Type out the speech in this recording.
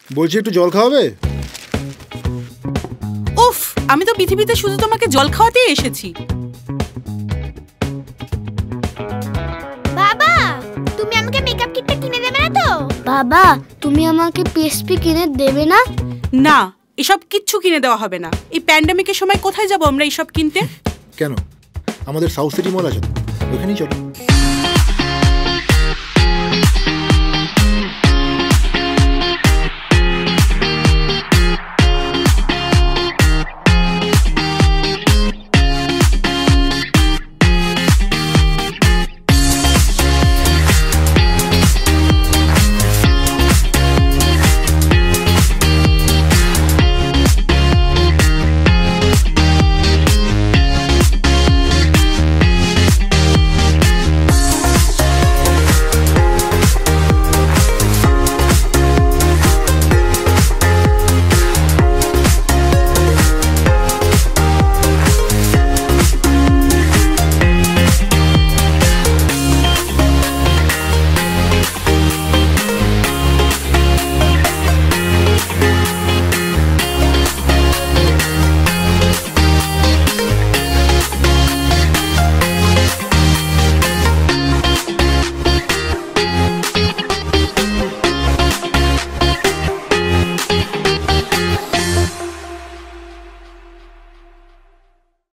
বলছি একটু জল খাওয়াবে? উফ, আমি তো পৃথিবীতে শুধু তোমাকে জল খাওয়াতেই এসেছি। বাবা, তুমি আমাকে মেকআপ কিটটা কিনে দেবে না তো? বাবা, তুমি আমাকে পিএসপি কিনে দেবে না? না, এসব কিচ্ছু কিনে দেওয়া হবে না। এই প্যান্ডেমিকের সময় কোথায় যাব আমরা এইসব কিনতে? কেন, আমাদের সাউথ সিটি মল আছে তো, ওখানেই চলো।